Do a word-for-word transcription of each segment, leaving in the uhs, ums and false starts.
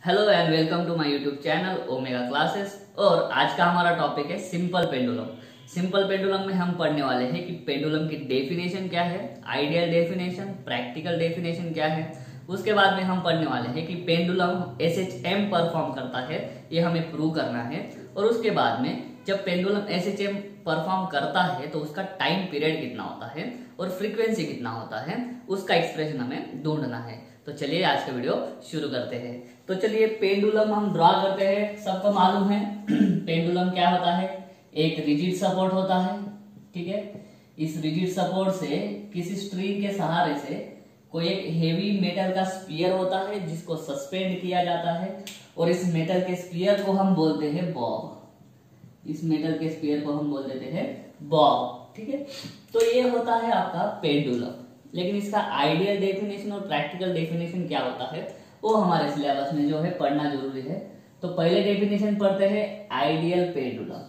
Hello and welcome to my YouTube channel omega classes. और आज का हमारा टॉपिक है सिंपल पेंडुलम। सिंपल पेंडुलम में हम पढ़ने वाले हैं कि पेंडुलम की डेफिनेशन क्या है, आइडियल डेफिनेशन, प्रैक्टिकल डेफिनेशन क्या है। उसके बाद में हम पढ़ने वाले हैं कि pendulum S H M perform करता है, ये हमें प्रूव करना है। और उसके बाद में जब pendulum S H M perform करता है तो उसका टाइम पीरियड कितना होता है और फ्रीक्वेंसी कितना होता है, उसका एक्सप्रेशन हमें ढूंढना है। तो चलिए आज का वीडियो शुरू करते हैं। तो चलिए पेंडुलम हम ड्रॉ करते हैं। सबको मालूम है पेंडुलम क्या होता है, एक रिजिड सपोर्ट होता है। ठीक है, इस रिजिड सपोर्ट से किसी स्ट्रिंग के सहारे से कोई एक हेवी मेटल का स्पीयर होता है जिसको सस्पेंड किया जाता है। और इस मेटल के स्पीयर को हम बोलते हैं बॉब। इस मेटल के स्पीयर को हम बोल देते हैं बॉब। ठीक है, तो ये होता है आपका पेंडुलम। लेकिन इसका आइडियल डेफिनेशन और प्रैक्टिकल डेफिनेशन क्या होता है वो हमारे सिलेबस में जो है पढ़ना जरूरी है। तो पहले डेफिनेशन पढ़ते हैं आइडियल पेंडुलम।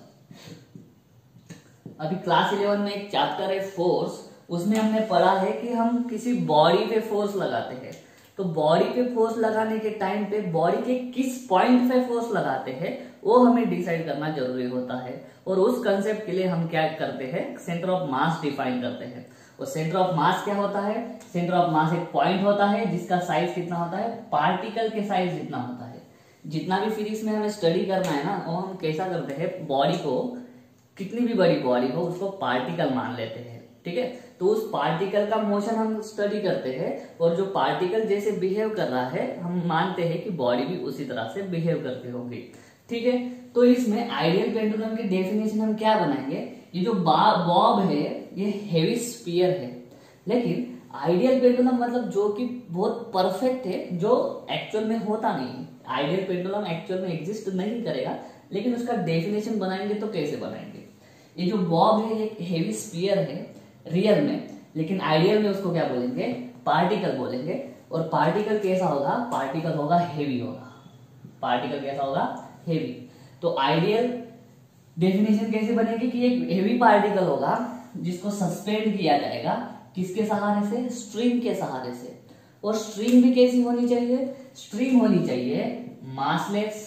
अभी क्लास इलेवन में एक चैप्टर है फोर्स, उसमें हमने पढ़ा है कि हम किसी बॉडी पे फोर्स लगाते हैं। तो बॉडी पे फोर्स लगाने के टाइम पे बॉडी के किस पॉइंट पे फोर्स लगाते हैं वो हमें डिसाइड करना जरूरी होता है। और उस कंसेप्ट के लिए हम क्या करते हैं, सेंटर ऑफ मास डिफाइन करते हैं। और सेंटर ऑफ मास क्या होता है, सेंटर ऑफ मास एक पॉइंट होता है जिसका साइज कितना होता है, पार्टिकल के साइज जितना होता है। जितना भी फिजिक्स में हमें स्टडी करना है ना, वो हम कैसा करते हैं, बॉडी को, कितनी भी बड़ी बॉडी हो उसको पार्टिकल मान लेते हैं। ठीक है, तो उस पार्टिकल का मोशन हम स्टडी करते हैं और जो पार्टिकल जैसे बिहेव कर रहा है हम मानते हैं कि बॉडी भी उसी तरह से बिहेव करती होगी। ठीक है, तो इसमें आइडियल पेंडुलम की डेफिनेशन हम क्या बनाएंगे, ये जो बॉब है ये हेवी स्फीयर है। लेकिन आइडियल पेंडुलम मतलब जो कि बहुत परफेक्ट है, जो एक्चुअल में होता नहीं है। आइडियल पेंडुलम एक्चुअल में एग्जिस्ट नहीं करेगा, लेकिन उसका डेफिनेशन बनाएंगे तो कैसे बनाएंगे। ये जो बॉब है एक हेवी स्फीयर है रियल में, लेकिन आइडियल में उसको क्या बोलेंगे, पार्टिकल बोलेंगे। और पार्टिकल कैसा होगा, पार्टिकल होगा हेवी होगा। पार्टिकल कैसा होगा, हेवी। तो आइडियल डेफिनेशन कैसे बनेगी कि एक हेवी पार्टिकल होगा जिसको सस्पेंड किया जाएगा, किसके सहारे से, स्ट्रिंग के सहारे से। और स्ट्रिंग भी कैसी होनी चाहिए, स्ट्रिंग होनी चाहिए मासलेस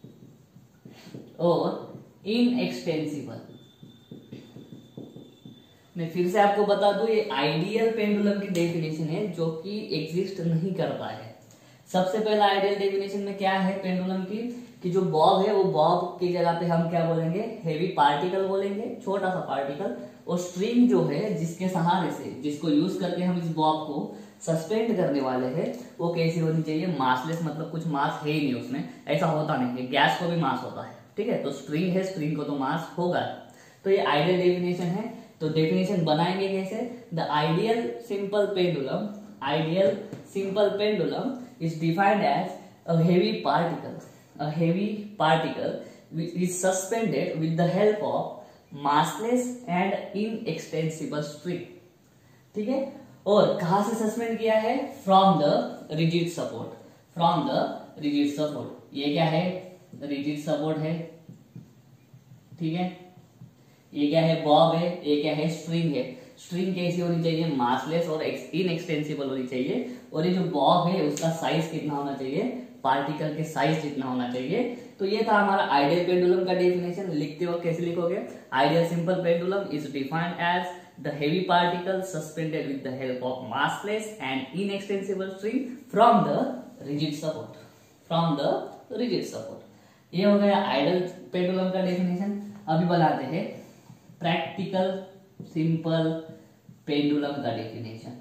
और इनएक्सटेंसिबल। मैं फिर से आपको बता दूं, ये आइडियल पेंडुलम की डेफिनेशन है जो कि एग्जिस्ट नहीं करता है। सबसे पहला आइडियल डेफिनेशन में क्या है पेंडुलम की, कि जो बॉब है वो बॉब की जगह पे हम क्या बोलेंगे, हेवी पार्टिकल बोलेंगे, छोटा सा पार्टिकल। और स्ट्रिंग जो है जिसके सहारे से, जिसको यूज करके हम इस बॉब को सस्पेंड करने वाले हैं, वो कैसी होनी चाहिए, मासलेस। मतलब कुछ मास है ही नहीं उसमें, ऐसा होता नहीं है। गैस को भी मास होता है, ठीक है, तो स्ट्रिंग है, स्ट्रिंग को तो मास होगा। तो ये आइडियल डेफिनेशन है। तो डेफिनेशन बनाएंगे कैसे, the ideal simple pendulum, ideal simple pendulum is defined as a heavy particle, a heavy particle which is suspended with the help of massless and inextensible string। ठीक है, और कहां से सस्पेंड किया है, from the rigid support, from the rigid support. ये क्या है, रिजिड सपोर्ट है। ठीक है, ये क्या है, बॉब है। ये क्या है, स्ट्रिंग है। स्ट्रिंग कैसी होनी चाहिए, मासलेस और इनएक्सटेंसिबल होनी चाहिए। और ये जो बॉब है उसका साइज कितना होना चाहिए, पार्टिकल के साइज जितना होना चाहिए। तो ये था हमारा आइडियल पेंडुलम का डेफिनेशन। लिखते वक्त कैसे लिखोगे, ideal simple pendulum is defined as the heavy particle suspended with the help of massless and inextensible string from the rigid support, from the rigid support. ये हो गया आइडियल पेंडुलम का definition. अभी बनाते हैं प्रैक्टिकल सिंपल पेंडुलम का definition.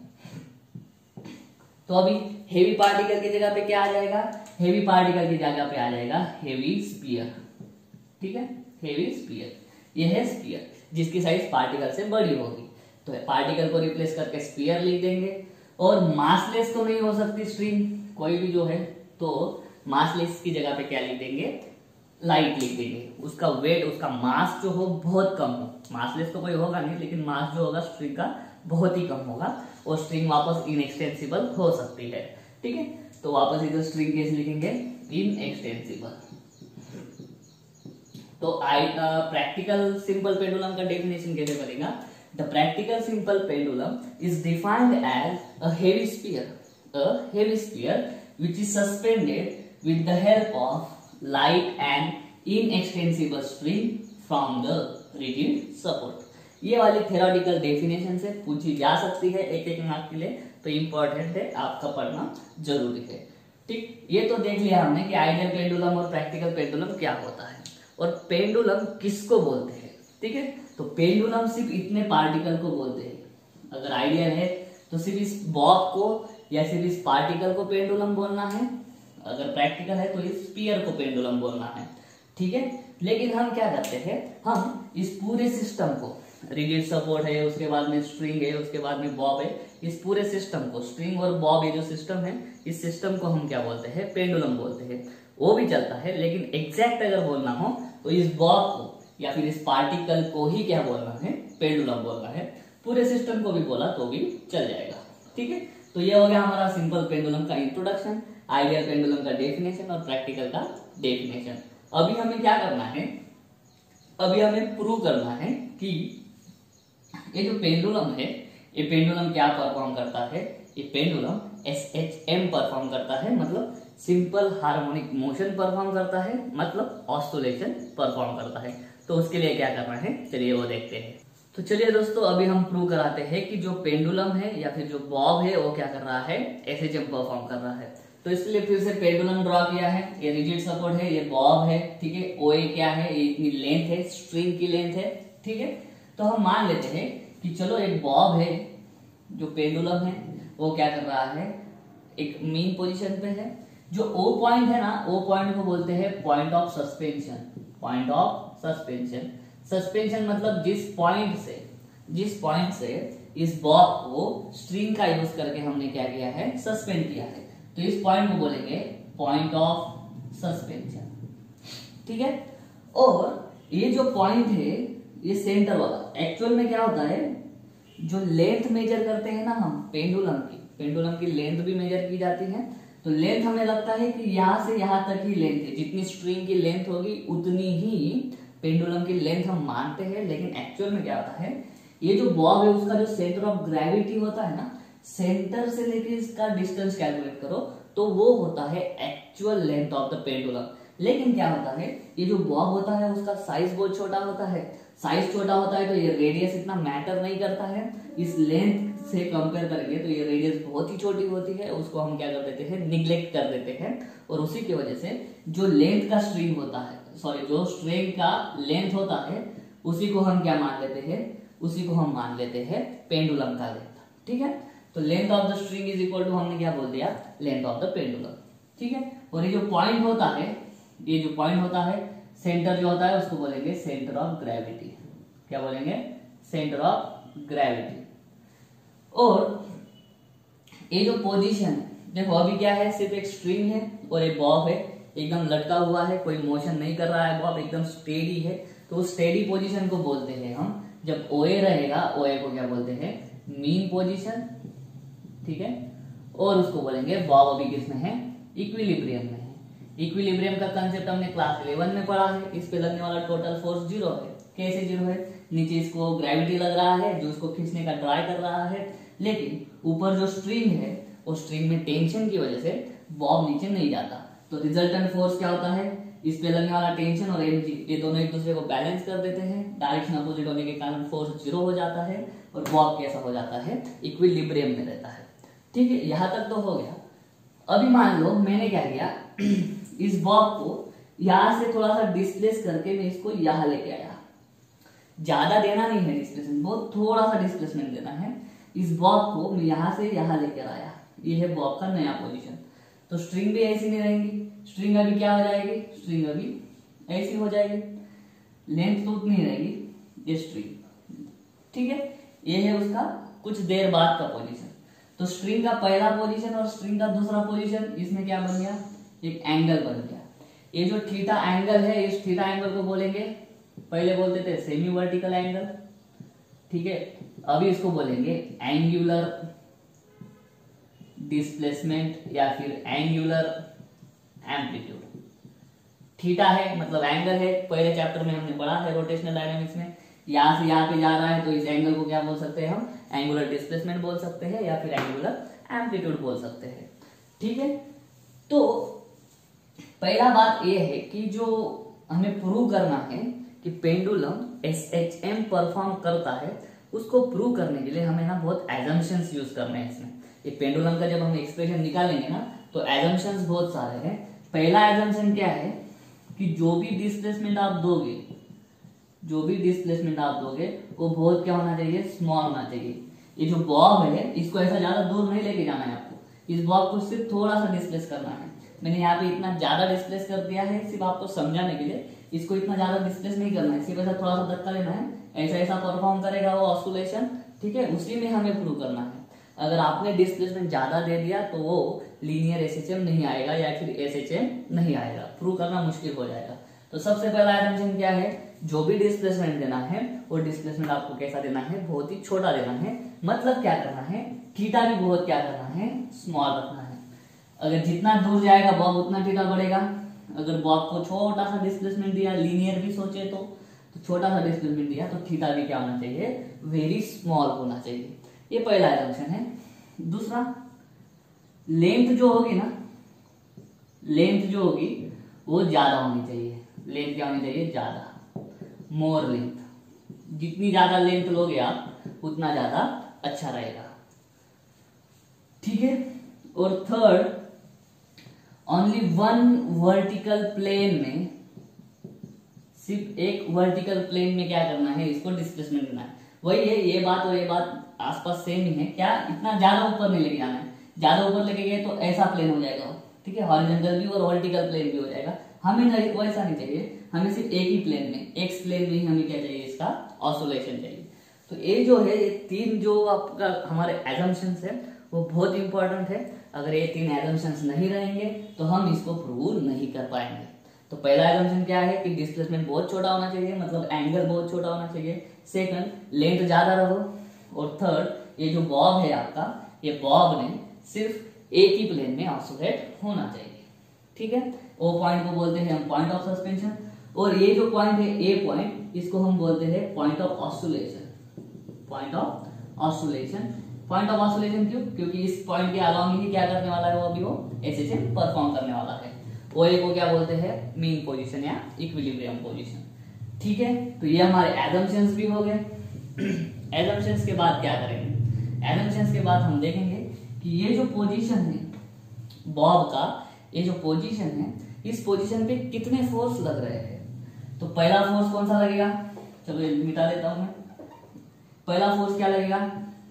तो अभी हेवी पार्टिकल की जगह पे क्या आ जाएगा, हेवी पार्टिकल की जगह पे आ जाएगा हेवी स्फीयर। ठीक है, हेवी स्फीयर, ये है स्फीयर जिसकी साइज पार्टिकल से बड़ी होगी। तो पार्टिकल को रिप्लेस करके स्फीयर लिख देंगे। और मासलेस तो नहीं हो सकती स्ट्रिंग कोई भी जो है, तो मासलेस की जगह पे क्या लिख देंगे, लाइट लिख देंगे। उसका वेट, उसका मास जो हो बहुत कम हो। मासलेस तो कोई होगा नहीं, लेकिन मास जो होगा स्ट्रिंग का बहुत ही कम होगा। और स्ट्रिंग वापस इनएक्सटेंसिबल हो सकती है। ठीक है, तो वापस इधर स्ट्रिंग कैसे लिखेंगे, इनएक्सटेंसिबल। तो आई प्रैक्टिकल सिंपल पेंडुलम का डेफिनेशन कैसे बनेगा, the practical simple pendulum is defined as a heavy sphere, a heavy sphere which is suspended with the help of light and inextensible string from the rigid support. ये वाली theoretical definition से पूछी जा सकती है एक एक मार्क के लिए, तो इंपॉर्टेंट है, आपका पढ़ना जरूरी है। ठीक, ये तो देख लिया हमने कि आइडियल पेंडुलम और प्रैक्टिकल पेंडुलम क्या होता है और पेंडुलम किसको बोलते हैं। ठीक है, तो पेंडुलम सिर्फ इतने पार्टिकल को बोलते हैं। अगर आइडियल है तो सिर्फ इस बॉब को या सिर्फ इस पार्टिकल को पेंडुलम बोलना है, अगर प्रैक्टिकल है तो इस स्फीयर को पेंडुलम बोलना है। ठीक है, लेकिन हम क्या करते हैं, हम इस पूरे सिस्टम को, रिजिड सपोर्ट है, उसके बाद में स्ट्रिंग है, उसके बाद में बॉब है, इस पूरे सिस्टम को, स्ट्रिंग और बॉब ये जो सिस्टम है, इस सिस्टम को हम क्या बोलते हैं, पेंडुलम बोलते हैं। वो भी चलता है, लेकिन एग्जैक्ट अगर बोलना हो तो इस बॉब को या फिर इस पार्टिकल को ही क्या बोलना है, पेंडुलम बोलना है। पूरे सिस्टम को भी बोला तो भी चल जाएगा। ठीक है, तो ये हो गया हमारा सिंपल पेंडुलम का इंट्रोडक्शन, आइडियल पेंडुलम का डेफिनेशन और प्रैक्टिकल का डेफिनेशन। अभी हमें क्या करना है, अभी हमें प्रूव करना है कि ये जो पेंडुलम है, ये पेंडुलम क्या परफॉर्म करता है, ये pendulum S H M perform करता है, मतलब सिंपल हार्मोनिक मोशन परफॉर्म करता है, मतलब ऑस्टोलेशन परफॉर्म करता है। तो उसके लिए क्या करना है, चलिए वो देखते हैं। तो चलिए दोस्तों, अभी हम प्रूव कराते हैं कि जो पेंडुलम है या फिर जो बॉब है वो क्या कर रहा है, एस एच एम परफॉर्म कर रहा है। तो इसलिए फिर से पेंडुलम ड्रॉ किया है, ये रिजिड सपोर्ट है, ये बॉब है। ठीक है, ओ ए क्या है, ये इतनी लेंथ है, स्ट्रिंग की लेंथ है। ठीक है, तो हम मान लेते हैं कि चलो एक बॉब है, जो पेंडुलम है वो क्या कर रहा है, एक मीन पोजीशन पे है। जो ओ पॉइंट है ना, ओ पॉइंट को बोलते हैं point of suspension, point of suspension. Suspension मतलब जिस पॉइंट से जिस पॉइंट से इस बॉब को स्ट्रिंग का यूज करके हमने क्या किया है, सस्पेंड किया है, तो इस पॉइंट को बोलेंगे पॉइंट ऑफ सस्पेंशन। ठीक है, और ये जो पॉइंट है ये सेंटर वाला, एक्चुअल में क्या होता है, जो लेंथ मेजर करते हैं ना हम पेंडुलम की, पेंडुलम की लेंथ भी मेजर की जाती है। तो लेंथ हमें लगता है कि यहां से यहां तक ही लेंथ है, जितनी स्ट्रिंग की लेंथ होगी उतनी ही पेंडुलम की लेंथ हम मानते हैं। लेकिन एक्चुअल में क्या होता है, ये जो बॉब है उसका जो सेंटर ऑफ ग्रेविटी होता है ना, सेंटर से लेके इसका डिस्टेंस कैलकुलेट करो तो वो होता है actual length of the pendulum. लेकिन क्या होता है, ये जो बॉब होता है उसका साइज बहुत छोटा होता है। साइज छोटा होता है तो ये रेडियस इतना मैटर नहीं करता है, इस लेंथ से कंपेयर करेंगे तो ये रेडियस बहुत ही छोटी होती है, उसको हम क्या कर देते हैं, निग्लेक्ट कर देते हैं। और उसी की वजह से जो लेंथ का स्ट्रिंग होता है, सॉरी जो स्ट्रिंग का लेंथ होता है, उसी को हम क्या मान लेते हैं, उसी को हम मान लेते हैं पेंडुलम का लेंथ। ठीक है, तो length of the string is equal to हमने क्या बोल दिया, लेंथ ऑफ द पेंडुलम। ठीक है, और ये जो पॉइंट होता है, ये जो पॉइंट होता है, सेंटर जो होता है उसको बोलेंगे सेंटर ऑफ ग्रेविटी। क्या बोलेंगे, सेंटर ऑफ ग्रेविटी। और ये जो पोजीशन, देखो अभी क्या है, सिर्फ एक स्ट्रिंग है और एक बॉब है, एकदम लटका हुआ है, कोई मोशन नहीं कर रहा है, बॉब एकदम स्टेडी है। तो उस स्टेडी पोजीशन को बोलते हैं हम, जब ओए रहेगा, ओए को क्या बोलते हैं, मीन पोजीशन। ठीक है, और उसको बोलेंगे बॉब अभी किसमें है, इक्विलिब्रियम में है। इक्विलिब्रियम का कंसेप्ट हमने क्लास इलेवन में पढ़ा है। इस पे लगने वाला टोटल फोर्स जीरो है। कैसे जीरो है, नीचे इसको ग्रेविटी लग रहा है जो इसको खींचने का ट्राई कर रहा है, लेकिन ऊपर जो स्ट्रिंग है वो स्ट्रिंग में टेंशन की वजह से बॉब नीचे नहीं जाता। तो रिजल्टेंट फोर्स क्या होता है, इस पे लगने वाला टेंशन और एनर्जी ये दोनों एक दूसरे को बैलेंस कर देते हैं, डायरेक्शन अपोजिट होने के कारण फोर्स जीरो हो जाता है और बॉब कैसा हो जाता है, इक्विलिब्रियम में रहता है। ठीक है, यहां तक तो हो गया। अभी मान लो मैंने क्या किया, इस बॉब को यहां से थोड़ा सा डिस्प्लेस करके मैं इसको यहां लेके आया। ज्यादा देना नहीं है डिस्प्लेसमेंट, बहुत थोड़ा सा डिस्प्लेसमेंट देना है। इस बॉब को मैं यहां से यहां लेकर आया, ये है बॉब का नया पोजीशन। तो स्ट्रिंग भी ऐसी नहीं रहेंगी, स्ट्रिंग अभी क्या हो जाएगी, स्ट्रिंग अभी ऐसी हो जाएगी, लेंथ तो उतनी रहेगी, ये स्ट्रिंग। ठीक है, ये है उसका कुछ देर बाद का पोजीशन। तो स्ट्रिंग का पहला पोजीशन और स्ट्रिंग का दूसरा पोजीशन, इसमें क्या बन गया, एक एंगल बन गया। ये जो थीटा एंगल है, इस थीटा एंगल को बोलेंगे, पहले बोलते थे सेमी वर्टिकल एंगल। ठीक है, अभी इसको बोलेंगे एंगुलर डिस्प्लेसमेंट या फिर एंगुलर एम्पलीट्यूड। थीटा है मतलब एंगल है, पहले चैप्टर में हमने पढ़ा है रोटेशनल डायनामिक्स में। यहां से यहां पे जा रहा है तो इस एंगल को क्या बोल सकते हैं हम, एंगुलर डिस्प्लेसमेंट बोल सकते हैं या फिर एंगुलर एम्पलीट्यूड बोल सकते हैं। ठीक है, तो पहला बात यह है कि जो हमें प्रूव करना है कि pendulum S H M perform करता है, उसको प्रूव करने के लिए हमें ना बहुत एजम्पशंस यूज करने हैं इसमें। ये पेंडुलम का जब हम एक्सप्रेशन निकालेंगे ना तो एजम्पशंस बहुत सारे हैं। पहला एजम्पशन क्या है कि जो भी डिस्प्लेसमेंट आप दोगे जो भी डिस्प्लेसमेंट आप दोगे वो बहुत क्या होना चाहिए, स्मॉल होना चाहिए। ये जो बॉब है इसको ऐसा ज्यादा दूर नहीं लेके जाना है आपको, इस बॉब को सिर्फ थोड़ा सा डिस्प्लेस करना है। मैंने यहाँ पे इतना ज्यादा डिस्प्लेस कर दिया है सिर्फ आपको समझाने के लिए, इसको इतना ज्यादा डिस्प्लेस नहीं करना है, सिर्फ ऐसा थोड़ा सा धक्का लेना है, ऐसा ऐसा परफॉर्म करेगा वो ऑसिलेशन, ठीक है, उसी में हमें प्रूव करना है। अगर आपने डिस्प्लेसमेंट ज्यादा दे दिया तो वो लीनियर एसएचएम नहीं आएगा या फिर एसएचएम नहीं आएगा, प्रूव करना मुश्किल हो जाएगा। तो सबसे पहला एजम्पशन क्या है, जो भी डिस्प्लेसमेंट देना है वो डिस्प्लेसमेंट आपको कैसा देना है, बहुत ही छोटा देना है। मतलब क्या करना है, थीटा भी बहुत क्या करना है, स्मॉल रखना है। अगर जितना दूर जाएगा बॉब उतना थीटा बढ़ेगा। अगर बॉब को छोटा सा डिस्प्लेसमेंट दिया, लीनियर भी सोचे तो, तो छोटा सा डिस्प्लेसमेंट दिया तो थीटा भी क्या होना चाहिए, वेरी स्मॉल होना चाहिए। ये पहला एजम्पशन है। दूसरा, लेंथ जो होगी ना, लेंथ जो होगी वो ज्यादा होनी चाहिए। लेंथ क्या होनी चाहिए, ज्यादा, मोर लेंथ। जितनी ज्यादा लेंथ लोगे आप उतना ज्यादा अच्छा रहेगा, ठीक है। और third, only one vertical plane में, सिर्फ एक वर्टिकल प्लेन में क्या करना है, इसको डिस्प्लेसमेंट देना है। वही है, ये बात और ये बात आसपास सेम ही है। क्या, इतना ज्यादा ऊपर नहीं लेके जाना है, ज्यादा ऊपर लेके गए तो ऐसा प्लेन हो जाएगा, ठीक है, हॉरिजॉन्टल भी और वर्टिकल प्लेन भी हो जाएगा। हमें नहीं, वैसा नहीं चाहिए, हमें सिर्फ एक ही प्लेन में, एक्स प्लेन में ही हमें क्या चाहिए, इसका ऑसिलेशन चाहिए। तो ये जो है, ये तीन जो आपका हमारे एजम्पशंस है वो बहुत इंपॉर्टेंट है। अगर ये तीन एजम्पशंस नहीं रहेंगे तो हम इसको प्रूव नहीं कर पाएंगे। तो पहला एजम्पशन क्या है कि डिस्प्लेसमेंट बहुत छोटा होना चाहिए, मतलब एंगल बहुत छोटा होना चाहिए। सेकंड, लेंथ ज्यादा रहो। और थर्ड, ये जो बॉब है आपका, ये बॉब ने सिर्फ एक ही प्लेन में ऑसिलेट होना चाहिए, ठीक है। वो पॉइंट को बोलते हैं हम पॉइंट ऑफ सस्पेंशन। और ये जो पॉइंट है, ए पॉइंट, इसको हम बोलते हैं point of oscillation. Point of oscillation point of oscillation क्यों, क्योंकि इस पॉइंट के अलाउंग ही क्या करने वाला है, वो अभी वो एसएचएम परफॉर्म करने वाला है। वो ए को क्या बोलते हैं, मीन पोजीशन या इक्विलिब्रियम पोजीशन, ठीक है। तो ये हमारे एजम्पशंस भी हो गए। एजम्पशंस के बाद क्या करेंगे, एजम्पशंस के बाद हम देखेंगे कि ये जो पोजीशन है बॉब का, ये जो पोजीशन है, इस पोजीशन पे कितने फोर्स लग रहे हैं। तो पहला फोर्स कौन सा लगेगा, चलो ये मिटा देता हूं मैं। पहला फोर्स क्या लगेगा,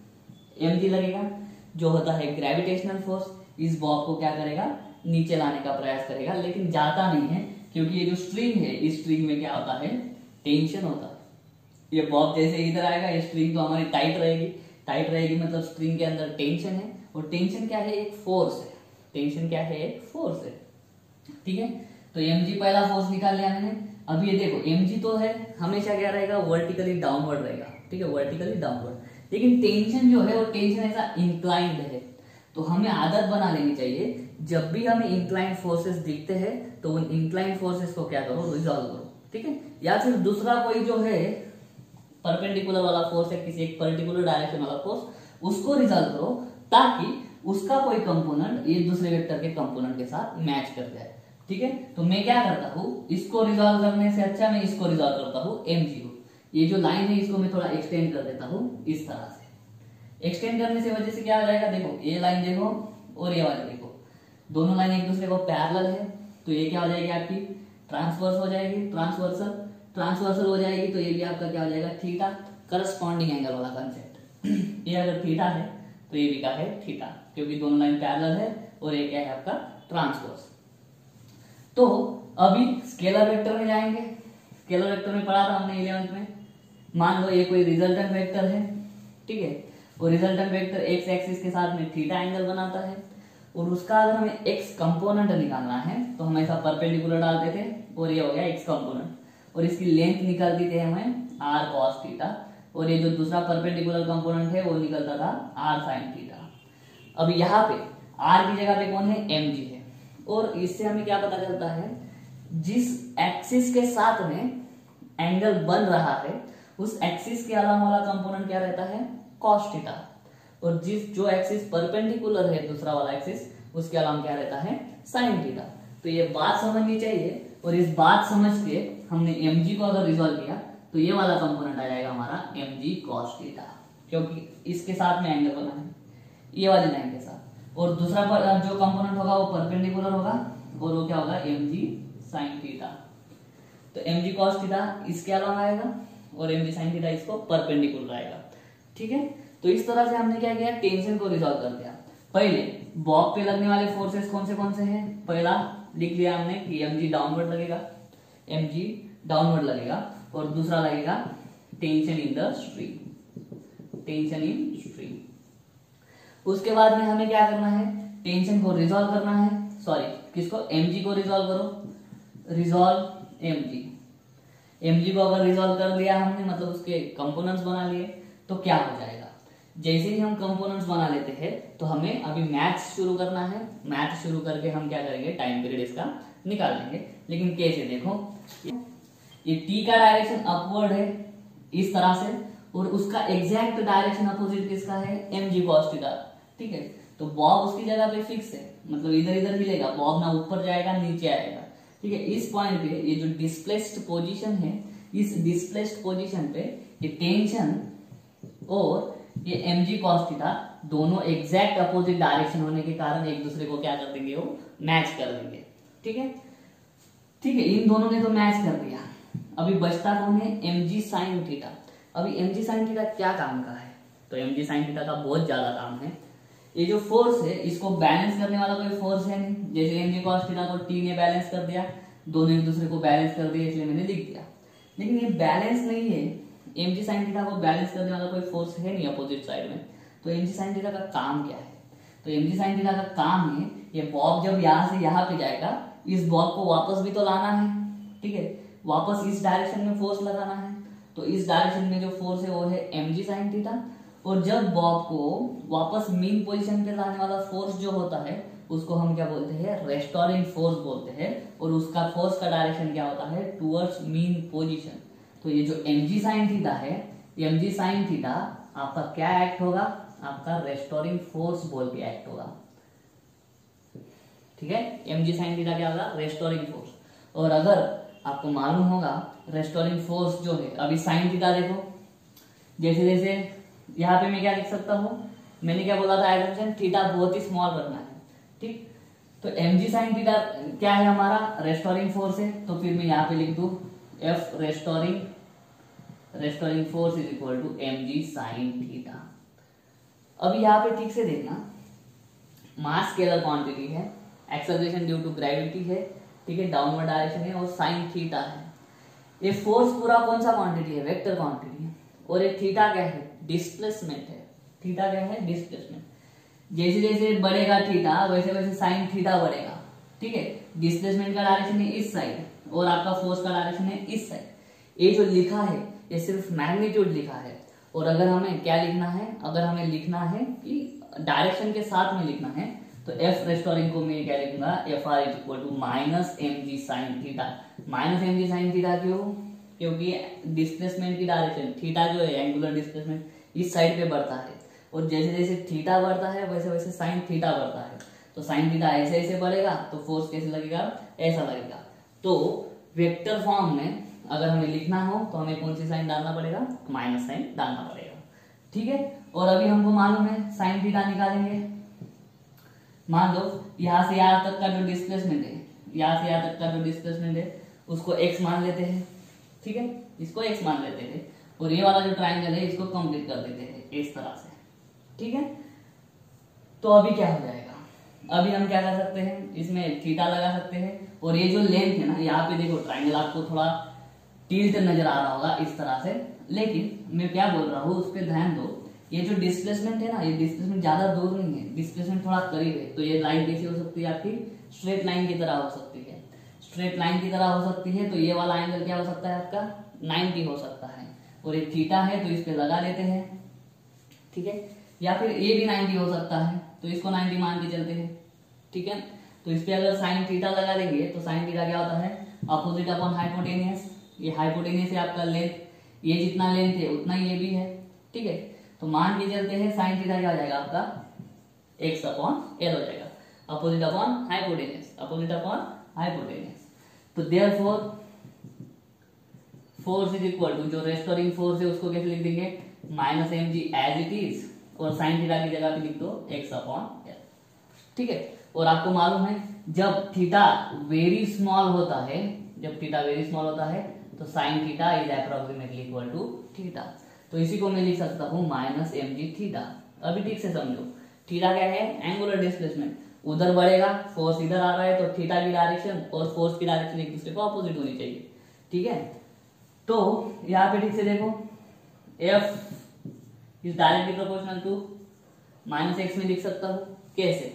एम जी लगेगा, जो होता है ग्रेविटेशनल फोर्स। इस बॉब को क्या करेगा, नीचे लाने का प्रयास करेगा, लेकिन जाता नहीं है, क्योंकि ये जो स्ट्रिंग है, इस स्ट्रिंग में क्या होता है, टेंशन होता है। ये बॉब जैसे इधर आएगा, ये स्ट्रिंग तो हमारी टाइट रहेगी, टाइट रहेगी मतलब स्ट्रिंग के अंदर टेंशन है, और टेंशन क्या है, एक फोर्स है। टेंशन क्या है, एक फोर्स है, ठीक है। तो एम जी पहला फोर्स निकाल लिया मैंने। अब ये देखो, एम जी तो है हमेशा क्या रहेगा, वर्टिकली डाउनवर्ड रहेगा, ठीक है, वर्टिकली डाउनवर्ड। लेकिन टेंशन जो है वो टेंशन ऐसा इंक्लाइंड है। तो हमें आदत बना लेनी चाहिए, जब भी हमें इंक्लाइंड फोर्सेस दिखते हैं तो उन इंक्लाइंड फोर्सेस को क्या करो, रिजॉल्व करो, ठीक है। या फिर दूसरा कोई जो है परपेंडिकुलर वाला फोर्स है, किसी एक पर्टिकुलर डायरेक्शन वाला फोर्स, उसको रिजॉल्व करो, ताकि उसका कोई कंपोनेंट ये दूसरे वेक्टर के कंपोनेंट के साथ मैच कर जाए, ठीक है। तो मैं क्या करता हूँ, इसको रिजॉल्व करने से अच्छा मैं इसको रिजॉल्व करता हूँ, एम जी को। ये जो लाइन है इसको मैं थोड़ा एक्सटेंड कर देता हूँ इस तरह से। एक्सटेंड करने से वजह से क्या हो जाएगा, देखो ये लाइन देखो और ये वाली देखो, दोनों लाइन एक दूसरे को पैरेलल है, तो ये क्या हो जाएगी आपकी, ट्रांसवर्स हो जाएगी, ट्रांसवर्सल ट्रांसवर्सल हो जाएगी। तो ये भी आपका क्या हो जाएगा, थीटा, करस्पॉन्डिंग एंगल वाला कंसेप्ट। ये अगर थीटा है तो ये भी क्या है, थीटा, क्योंकि दोनों लाइन पैरेलल है और ये क्या है आपका, ट्रांसवर्स। तो अभी स्केलर वेक्टर में जाएंगे। स्केलर वेक्टर में पढ़ा था हमने इलेवेंथ में। मान लो ये कोई रिजल्टेंट वेक्टर है, ठीक है, और रिजल्टेंट वेक्टर एक्स एक्सिस के साथ में थीटा एंगल बनाता है, और उसका अगर हमें एक्स कंपोनेंट निकालना है तो हम ऐसा परपेंडिकुलर डालते थे, और ये हो गया एक्स कंपोनेंट, और इसकी लेंथ निकालती थी हमें आर कॉस थीटा, और ये जो दूसरा परपेंडिकुलर कंपोनेंट है वो निकलता था आर साइन थीटा। अब यहाँ पे आर की जगह पे कौन है, एम जी है, और इससे हमें क्या पता चलता है, जिस एक्सिस के साथ में एंगल बन रहा है उस एक्सिस के अलावा वाला कंपोनेंट क्या रहता है, कॉस थीटा, और जिस जो एक्सिस परपेंडिकुलर है दूसरा वाला एक्सिस, उसके अलावा क्या रहता है, साइन थीटा। तो तो ये बात समझनी चाहिए, और इस बात समझ के हमने mg को अगर रिजॉल्व किया तो ये वाला कंपोनेंट आ जाएगा हमारा mg cos थीटा, क्योंकि इसके साथ में एंगल बना है ये वाली लाइन के साथ, और दूसरा पर जो कंपोनेंट होगा वो परपेंडिकुलर होगा, और वो क्या होगा mg sin थीटा। तो mg cos थीटा इसके अलावा आएगा और mg sin थीटा इसको परपेंडिकुलर आएगा। ठीक है, तो इस तरह से हमने क्या किया, टेंशन को रिजॉल्व कर दिया। पहले बॉब पे लगने वाले फोर्सेस कौन से कौन से हैं, पहला लिख लिया हमने कि mg डाउनवर्ड लगेगा, mg डाउनवर्ड लगेगा, और दूसरा लगेगा tension in the stream, tension in stream. उसके बाद में हमें क्या करना है, टेंशन को रिजॉल्व करना है, सॉरी किसको, mg को रिजॉल्व करो, रिजॉल्व mg। mg को अगर रिजॉल्व कर लिया हमने, मतलब उसके कंपोनेंट्स बना लिए, तो क्या हो जाएगा, जैसे ही हम कंपोनेंट्स बना लेते हैं तो हमें अभी मैथ्स शुरू करना है। मैथ्स शुरू करके हम क्या करेंगे, टाइम पीरियड इसका निकाल लेंगे। लेकिन कैसे, देखो ये टी का डायरेक्शन अपवर्ड है इस तरह से, और उसका एग्जैक्ट डायरेक्शन अपोजिट किसका है, mg cos थीटा। ठीक है, तो बॉब उसकी जगह पे फिक्स है, मतलब इधर इधर हिलेगा, बॉब ना ऊपर जाएगा नीचे आएगा। ठीक है, इस पॉइंट पे ये जो डिस्प्लेस्ड पोजीशन है, इस डिस्प्लेस्ड पोजीशन पे ये टेंशन और ये mg cos थीटा दोनों एग्जैक्ट अपोजिट डायरेक्शन होने के कारण एक दूसरे को क्या कर देंगे, वो मैच कर देंगे। ठीक है, ठीक है, इन दोनों ने तो मैच कर दिया। अभी बचता कौन है, mg sin थीटा। अभी mg sin थीटा क्या काम का है, तो mg sin थीटा का बहुत ज्यादा काम है। ये जो फोर्स है इसको बैलेंस करने वाला कोई फोर्स है नहीं, जैसे mg cos थीटा को t ने बैलेंस कर दिया, दोनों एक दूसरे को बैलेंस कर दिया, इसलिए मैंने लिख दिया। लेकिन ये बैलेंस नहीं है, mg sin थीटा को बैलेंस करने वाला कोई फोर्स है नहीं अपोजिट साइड में। तो mg sin थीटा का काम क्या है, तो mg sin थीटा का काम है, ये बॉब जब यहाँ से यहाँ पे जाएगा, इस बॉब को वापस भी तो लाना है। ठीक है, वापस इस डायरेक्शन में फोर्स लगाना है, तो इस डायरेक्शन में जो फोर्स है वो है mg sin थीटा। और जब बॉब को वापस मीन पोजीशन पे लाने वाला फोर्स जो होता है उसको हम क्या बोलते हैं, रेस्टोरिंग फोर्स बोलते हैं, और उसका फोर्स का डायरेक्शन क्या होता है, टुवर्ड्स मीन पोजीशन। तो ये जो mg sin थीटा है, mg sin थीटा आपका क्या एक्ट होगा, आपका रेस्टोरिंग फोर्स बोल के एक्ट होगा। ठीक है, mg sin थीटा क्या होगा, रेस्टोरिंग फोर्स। और अगर आपको मालूम होगा रेस्टोरिंग फोर्स जो है, अभी sin थीटा देखो, जैसे जैसे यहाँ पे मैं क्या लिख सकता हूँ, मैंने क्या बोला था, एडम्सन थीटा बहुत ही स्मॉल रखना है। ठीक, तो mg sin थीटा क्या है, हमारा रेस्टोरिंग फोर्स है, तो फिर मैं यहाँ पे लिख दूं F restoring restoring force is equal to mg sin theta. अब यहाँ पे ठीक से देखना, मास स्केलर क्वांटिटी है, एक्सेलरेशन ड्यू टू ग्रेविटी है, ठीक है, डाउनवर्ड डायरेक्शन है, और साइन थीटा है। ये फोर्स पूरा कौन सा क्वांटिटी है, वेक्टर क्वांटिटी है, और ये थीटा क्या है, डिस्प्लेसमेंट है। थीटा क्या है, डिस्प्लेसमेंट। जैसे जैसे बढ़ेगा थीटा वैसे वैसे साइन थीटा बढ़ेगा। ठीक है, डिस्प्लेसमेंट का डायरेक्शन है इस साइड और आपका फोर्स का डायरेक्शन है इस साइड। ये जो लिखा है ये सिर्फ मैग्नीट्यूड लिखा है, और अगर हमें क्या लिखना है, अगर हमें लिखना है कि डायरेक्शन के साथ में लिखना है, तो एफ रेस्टोरिंग को मैं क्या लिखूंगा, F R equal to minus M G sine theta. Minus M G sine theta क्यों, क्योंकि डिस्प्लेसमेंट की डायरेक्शन थीटा जो है, एंगुलर डिस्प्लेसमेंट इस साइड पे बढ़ता है, और जैसे जैसे थीटा बढ़ता है वैसे वैसे साइन थीटा बढ़ता है। तो साइन थीटा ऐसे ऐसे बढ़ेगा तो फोर्स कैसे लगेगा, ऐसा लगेगा। तो वेक्टर फॉर्म में अगर हमें लिखना हो तो हमें कौन सी साइन डालना पड़ेगा, माइनस साइन डालना पड़ेगा। ठीक है, और अभी हमको मालूम है साइन थीटा निकालेंगे। मान लो यहां से यहां तक का जो डिस्प्लेसमेंट है, यहां से यहां तक का जो डिस्प्लेसमेंट है उसको x मान लेते हैं। ठीक है, इसको x मान लेते हैं, और ये वाला जो ट्राइंगल है इसको कंप्लीट कर देते हैं इस तरह से। ठीक है, तो अभी क्या हो जाएगा, अभी हम क्या कर सकते हैं, इसमें थीटा लगा सकते हैं, और ये जो लेंथ है ना, यहाँ पे देखो ट्राइंगल आपको थोड़ा टिल्ट नजर आ रहा होगा इस तरह से, लेकिन मैं क्या बोल रहा हूँ उस पर ध्यान दो। ये जो डिस्प्लेसमेंट है ना, ये डिस्प्लेसमेंट ज्यादा दूर नहीं है, डिस्प्लेसमेंट थोड़ा करीब है। तो ये लाइन कैसी हो सकती है, आपकी स्ट्रेट लाइन की तरह हो सकती है, स्ट्रेट लाइन की तरह हो सकती है। तो ये वाला एंगल क्या हो सकता है, आपका नाइन्टी हो सकता है, और ये थीटा है तो इस पे लगा लेते हैं। ठीक है, या फिर ये भी नाइन्टी हो सकता है, तो इसको नाइन्टी मान के चलते हैं। ठीक है, तो इस पे अगर साइन थीटा लगा देंगे तो साइन थीटा क्या होता है, अपोजिट अपॉन हाइपोटेनियस। ये हाइपोटेनियस है आपका लेंथ, ये जितना लेंथ है उतना ये भी है। ठीक है, तो मान के चलते हैं साइन थीटा क्या हो जाएगा आपका, एक्स अपॉन एल हो जाएगा, opposite upon hypotenuse, opposite upon hypotenuse. तो therefore force is equal to, जो रेस्टोरिंग फोर्स है उसको कैसे लिख देंगे, minus M G as it is, और साइन थीटा की जगह पे लिख दो एक्स अपॉन एल। ठीक है, और आपको मालूम है जब थीटा वेरी स्मॉल होता है, जब थीटा वेरी स्मॉल होता है तो sine theta is approximately equal to theta. तो इसी को मैं लिख सकता हूँ माइनस एम जी थीटा। अभी ठीक से समझो, थीटा क्या है, एंगुलर डिस्प्लेसमेंट, उधर बढ़ेगा फोर्स इधर आ रहा है तो थीटा की डायरेक्शन और फोर्स की डायरेक्शन एक दूसरे को अपोजिट होनी चाहिए। ठीक है, तो यहाँ पे ठीक से देखो, F is directly proportional to minus X में लिख सकता हूँ। कैसे,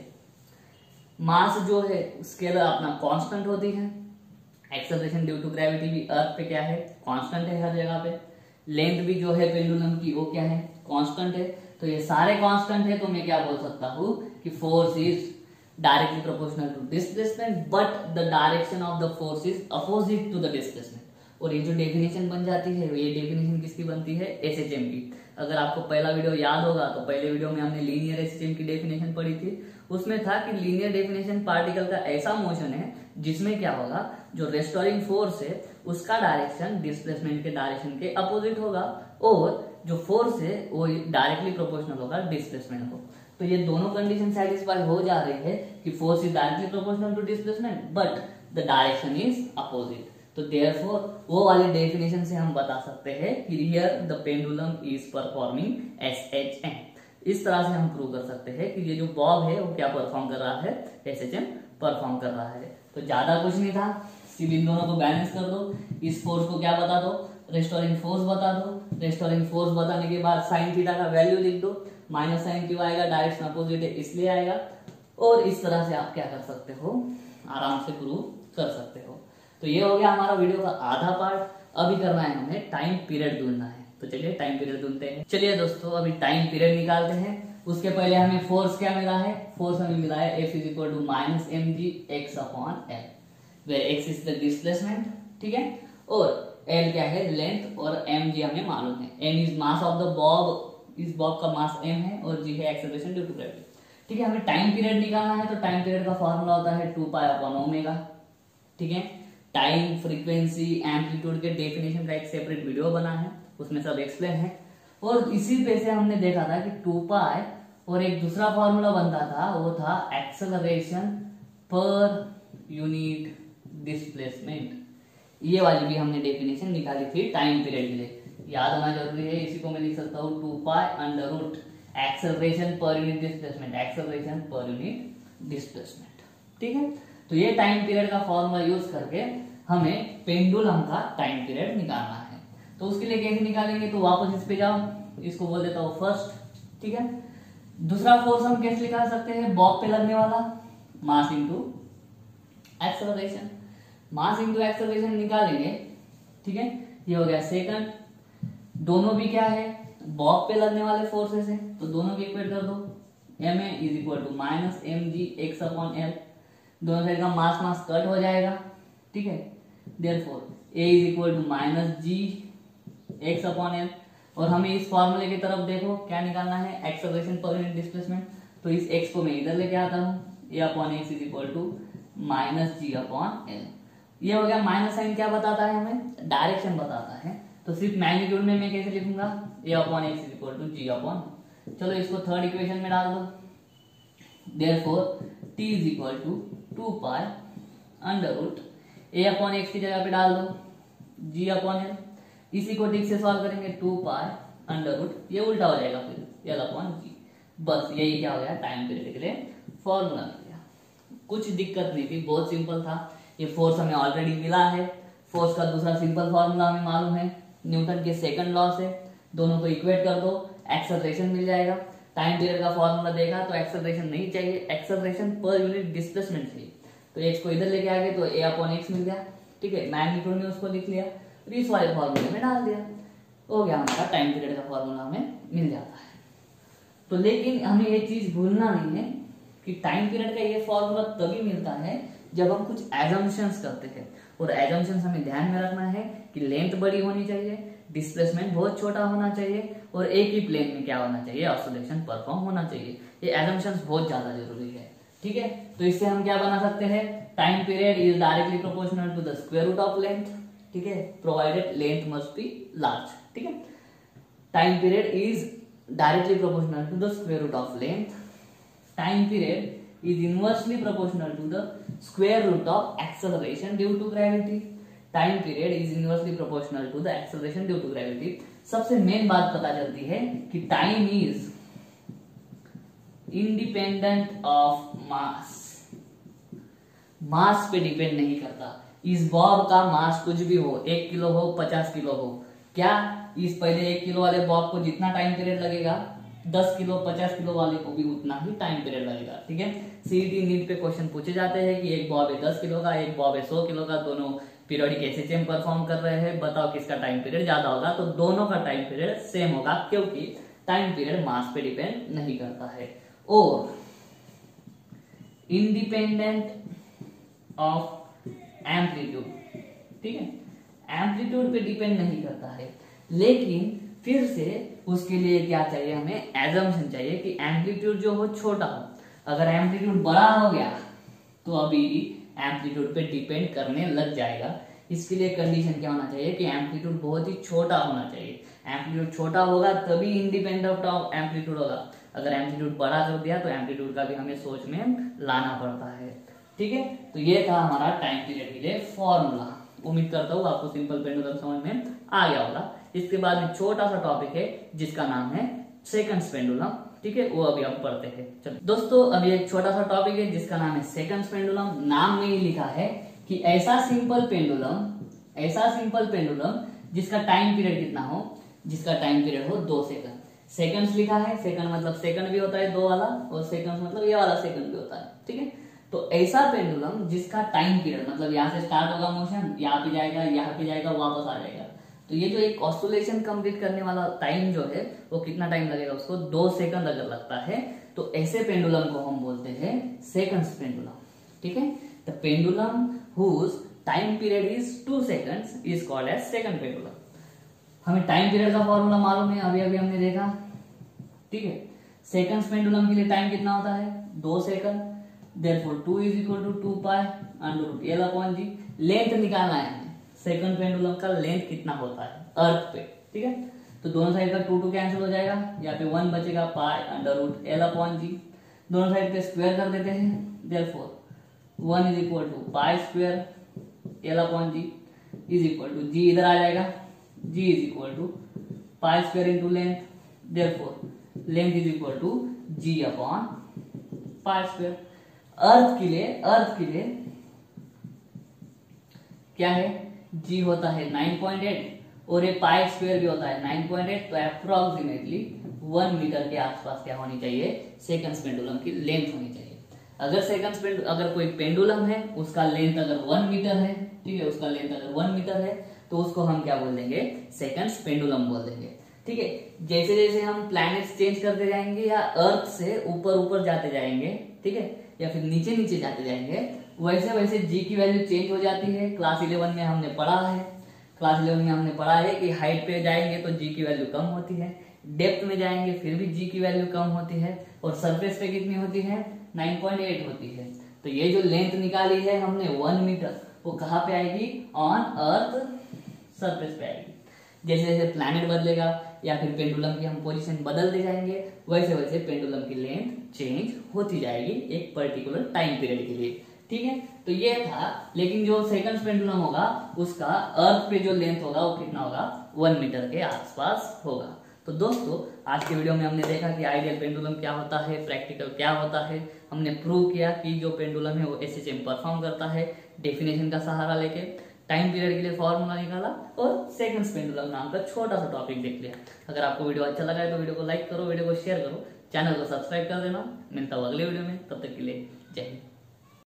मास जो है स्केलर अपना कांस्टेंट होती है, एक्सेलरेशन ड्यू टू ग्रेविटी भी अर्थ पे क्या है, कांस्टेंट है हर जगह पे, लेंथ भी जो है पेंडुलम की वो क्या है, कांस्टेंट है। तो ये सारे कांस्टेंट है, तो मैं क्या बोल सकता हूँ कि force is directly proportional to displacement, but the direction of the force is opposite to the displacement. और ये जो डेफिनेशन बन जाती है, ये डेफिनेशन किसकी बनती है, एसएचएम की। अगर आपको पहला वीडियो याद होगा तो पहले वीडियो में हमने लीनियर एसएचएम की डेफिनेशन पढ़ी थी। उसमें था कि लीनियर डेफिनेशन पार्टिकल का ऐसा मोशन है जिसमें क्या होगा, जो रेस्टोरिंग फोर्स है उसका डायरेक्शन डिस्प्लेसमेंट के डायरेक्शन के अपोजिट होगा, और जो फोर्स है वो डायरेक्टली प्रोपोर्शनल होगा डिस्प्लेसमेंट को। तो ये दोनों कंडीशन सेटिस्फाई हो जा रही है कि force is directly proportional to displacement but the direction is opposite. तो देयरफॉर वो वाली डेफिनेशन से हम बता सकते हैं कि here the pendulum is performing SHM. इस तरह से हम प्रूव कर सकते हैं कि ये जो बॉब है वो क्या परफॉर्म कर रहा है, एसएचएम परफॉर्म कर रहा है। तो ज्यादा कुछ नहीं था, सिर्फ इन दोनों को बैलेंस कर दो, इस फोर्स को क्या बता दो, रेस्टोरिंग फोर्स बता दो। रेस्टोरिंग फोर्स बताने के बाद साइन थीटा का वैल्यू लिख दो, माइनस साइन क्यों आएगा, डायरेक्शन अपोजिट है इसलिए आएगा। और इस तरह से आप क्या कर सकते हो, आराम से प्रूव कर सकते हो। तो ये हो गया हमारा वीडियो का आधा पार्ट। अभी करना है हमें टाइम पीरियड ढूंढना है, तो चलिए टाइम पीरियड ढूंढते हैं। चलिए दोस्तों अभी टाइम पीरियड निकालते हैं। उसके पहले हमें फोर्स क्या मिला है, फोर्स हमें मिला है F is equal to minus M G X upon L, where X is the displacement. ठीक है, और एल क्या है, लेंथ, और एम जी हमें मालूम है, M is mass of the bob, इस बॉब का मास एम है, और जी है एक्सेलरेशन ड्यू टू ग्रेविटी। ठीक है, हमें टाइम पीरियड निकालना है, तो टाइम पीरियड का फॉर्मूला होता है टू पाई अपॉन ओमेगा। ठीक है, टाइम, फ्रीक्वेंसी, एम्पलीट्यूड के डेफिनेशन का एक सेपरेट वीडियो बना है, उसमें सब एक्सप्लेन है। और इसी पे से हमने देखा था कि टू पाई और एक दूसरा फॉर्मूला बनता था, वो था एक्सेलरेशन पर यूनिट डिस्प्लेसमेंट। ये वाली भी हमने डेफिनेशन निकाली थी टाइम पीरियड के लिए, याद होना जरूरी है। इसी को मैं लिख सकता हूँ two pi under root acceleration पर यूनिट डिस्प्लेसमेंट, एक्सेलरेशन पर यूनिट डिस्प्लेसमेंट। ठीक है, तो ये टाइम पीरियड का फॉर्मूला यूज करके हमें पेंडुलम का टाइम पीरियड निकालना है। तो उसके लिए कैसे निकालेंगे, तो वापस इस पे जाओ, इसको बोल देता हूँ फर्स्ट। ठीक है, दूसरा फोर्स हम कैसे निकाल सकते हैं, बॉब पे लगने वाला mass into acceleration, mass into acceleration निकालेंगे। ठीक है, ये हो गया सेकंड। दोनों भी क्या है, बॉब पे लगने वाले फोर्सेस है, तो दोनों को इक्वेट कर दो, M A is equal to minus M G X upon L, दोनों साइड का मास मास कट हो जाएगा। ठीक है, therefore A is equal to minus G X upon L, और हमें इस फॉर्मूले की तरफ देखो क्या निकालना है, एक्सेलरेशन पर यूनिट डिस्प्लेसमेंट। तो इस एक्स को मैं इधर लेके आता हूँ, A upon X is equal to minus G upon L. ये हो गया, माइनस साइन क्या बताता है, हमें डायरेक्शन बताता है। तो सिर्फ मैग्नीट्यूड में मैं कैसे लिखूंगा, A upon X is equal to G upon, चलो इसको थर्ड इक्वेशन में डाल दो। Therefore t is equal to two pi under root A upon X की जगह पे डाल दो जी अपॉन एल। इसी को ठीक से सॉल्व करेंगे, टू पाई अंडर रूट, ये उल्टा हो जाएगा फिर एल अपॉन जी। बस यही क्या हो गया, टाइम पीरियड के लिए फॉर्मूला मिल गया। कुछ दिक्कत नहीं थी, बहुत सिंपल था। ये फोर्स हमें ऑलरेडी मिला है, फोर्स का दूसरा सिंपल फॉर्मूला हमें मालूम है, न्यूटन के सेकंड लॉ से। दोनों को इक्वेट कर दो, एक्सेलरेशन मिल जाएगा। टाइम पीरियड का फॉर्मूला देखा तो एक्सेलरेशन नहीं चाहिए, एक्सेलरेशन पर यूनिट डिस्प्लेसमेंट चाहिए। तो एक्स को इधर लेके आ गए तो ए अपॉन एक्स मिल गया। ठीक है, मैग्नीट्यूड में उसको लिख लिया, इस वाले फॉर्मूले में डाल दिया, हो गया हमारा टाइम पीरियड का फॉर्मूला हमें मिल जाता है। तो लेकिन हमें ये चीज भूलना नहीं है कि टाइम पीरियड का ये फॉर्मूला तभी मिलता है जब हम कुछ एजम्पशंस करते हैं, और एजम्पशंस हमें ध्यान में रखना है कि लेंथ बड़ी होनी चाहिए, डिस्प्लेसमेंट बहुत छोटा होना चाहिए, और एक ही प्लेन में क्या होना चाहिए, ऑसिलेशन परफॉर्म होना चाहिए। ये एजम्पशंस बहुत ज्यादा जरूरी है। ठीक है, तो इससे हम क्या बना सकते हैं, time period is directly proportional to the square root of length, ठीक है, provided length must be large, ठीक है, time period is directly proportional to the square root of length, time period is inversely proportional to the square root of acceleration due to gravity, time period is inversely proportional to the acceleration due to gravity. सबसे main बात पता चलती है कि time is independent of mass, mass पे depend नहीं करता। इस बॉब का मास कुछ भी हो, एक किलो हो, पचास किलो हो, क्या इस पहले एक किलो वाले बॉब को जितना टाइम पीरियड लगेगा, दस किलो पचास किलो वाले को भी उतना ही टाइम पीरियड लगेगा, ठीक है। सीईटी नीट पे क्वेश्चन पूछे जाते हैं कि एक बॉब है दस किलो का, एक बॉब है सौ किलो का, दोनों पीरियोडिक एसएचएम परफॉर्म कर रहे हैं, बताओ किसका टाइम पीरियड ज्यादा होगा, तो दोनों का टाइम पीरियड सेम होगा, क्योंकि टाइम पीरियड मास पे डिपेंड नहीं करता है। और इंडिपेंडेंट ऑफ एम्पलीट्यूड, ठीक है, एम्पलीट्यूड पे डिपेंड नहीं करता है, लेकिन फिर से उसके लिए क्या चाहिए, हमें एजम्पशन चाहिए कि एम्पलीट्यूड जो हो छोटा हो। अगर एम्पलीट्यूड बड़ा हो गया तो अभी एम्पलीट्यूड पे डिपेंड करने लग जाएगा। इसके लिए कंडीशन क्या होना चाहिए कि एम्पलीट्यूड बहुत ही छोटा होना चाहिए। एम्पलीट्यूड छोटा होगा तभी इंडिपेंडेंट ऑफ एम्पलीट्यूड होगा। अगर एम्पलीट्यूड बड़ा कर दिया तो एम्पलीट्यूड का भी हमें सोच में लाना पड़ता है, ठीक है। तो ये था हमारा टाइम पीरियड के लिए फॉर्मूला। उम्मीद करता हूँ आपको सिंपल पेंडुलम समझ में आ गया होगा। इसके बाद में छोटा सा टॉपिक है जिसका नाम है सेकंड्स पेंडुलम, ठीक है, वो अभी हम पढ़ते हैं। चलो दोस्तों, अभी एक छोटा सा टॉपिक है जिसका नाम है सेकंड्स पेंडुलम। नाम में ही लिखा है कि ऐसा सिंपल पेंडुलम, ऐसा सिंपल पेंडुलम जिसका टाइम पीरियड कितना हो, जिसका टाइम पीरियड हो दो सेकंड। सेकंड्स लिखा है, सेकंड मतलब सेकंड भी होता है दो वाला, और सेकंड्स मतलब ये वाला सेकंड भी होता है, ठीक है। तो ऐसा पेंडुलम जिसका टाइम पीरियड मतलब यहाँ से स्टार्ट होगा मोशन, यहाँ पे जाएगा, यहाँ पे जाएगा, वापस आ जाएगा। तो ये जो एक ऑस्टोलेशन कंप्लीट करने वाला टाइम जो है वो कितना टाइम लगेगा, उसको दो सेकंड अगर लगता है तो ऐसे पेंडुलम को हम बोलते हैं सेकंड्स पेंडुलम, ठीक है। The pendulum whose time period is two seconds is called as second pendulum. हमें टाइम पीरियड का फॉर्मूला मालूम है, अभी अभी हमने देखा, ठीक है। सेकंड्स पेंडुलम के लिए टाइम कितना होता है, दो second. Therefore two is equal to two pi under root L upon G. Length निकालना है सेकंड पेंडुलम का, लेंथ कितना होता है अर्थ पे, ठीक है। तो दोनों साइड का टू टू कैंसिल हो जाएगा, यहाँ पे वन बचेगा, pi under root L upon G. दोनों साइड पे स्क्वायर कर देते हैं, therefore one is equal to pi square L upon G is equal to G इधर आ जाएगा, G is equal to pi square into length, therefore length is equal to G upon pi square. Earth के लिए, अर्थ के लिए क्या है, जी होता है नाइन पॉइंट एट और ये पाई स्क्वायर भी होता है नाइन पॉइंट एट, तो अप्रोक्सीमेटली वन मीटर के आसपास क्या होनी चाहिए, सेकंड्स पेंडुलम की लेंथ होनी चाहिए। अगर सेकंड्स पेंडुलम, अगर कोई पेंडुलम है उसका लेंथ अगर वन मीटर है, ठीक है, उसका लेंथ अगर वन मीटर है तो उसको हम क्या बोल देंगे, सेकंड्स पेंडुलम बोल देंगे, ठीक है। जैसे जैसे हम प्लैनेट्स चेंज करते जाएंगे या अर्थ से ऊपर ऊपर जाते जाएंगे, ठीक है, या फिर नीचे नीचे जाते जाएंगे, वैसे वैसे जी की वैल्यू चेंज हो जाती है। क्लास इलेवन में हमने पढ़ा है, क्लास इलेवन में हमने पढ़ा है कि हाइट पे जाएंगे तो जी की वैल्यू कम होती है, डेप्थ में जाएंगे फिर भी जी की वैल्यू कम होती है, और सरफेस पे कितनी होती है, नाइन पॉइंट एट होती है। तो ये जो लेंथ निकाली है हमने वन मीटर, वो कहाँ पे आएगी, ऑन अर्थ सरफेस पे आएगी। जैसे जैसे प्लैनेट बदलेगा या फिर पेंडुलम की हम पोजीशन बदलते जाएंगे, वैसे वैसे पेंडुलम की लेंथ चेंज होती जाएगी एक पर्टिकुलर टाइम पीरियड के लिए, ठीक है। तो ये था, लेकिन जो सेकंड्स पेंडुलम होगा उसका अर्थ पे जो लेंथ होगा वो कितना होगा, वन मीटर के आसपास होगा। तो दोस्तों, आज के वीडियो में हमने देखा कि आइडियल पेंडुलम क्या होता है, प्रैक्टिकल क्या होता है। हमने प्रूव किया कि जो पेंडुलम है वो एसएचएम परफॉर्म करता है, डेफिनेशन का सहारा लेके टाइम पीरियड के लिए फॉर्मूला निकाला, और सेकंड्स पेंडुलम नाम का छोटा सा टॉपिक देख लिया। अगर आपको वीडियो अच्छा लगा है तो वीडियो को लाइक करो, वीडियो को शेयर करो, चैनल को सब्सक्राइब कर देना। मिलता हूँ अगले वीडियो में, तब तक के लिए जय हिंद।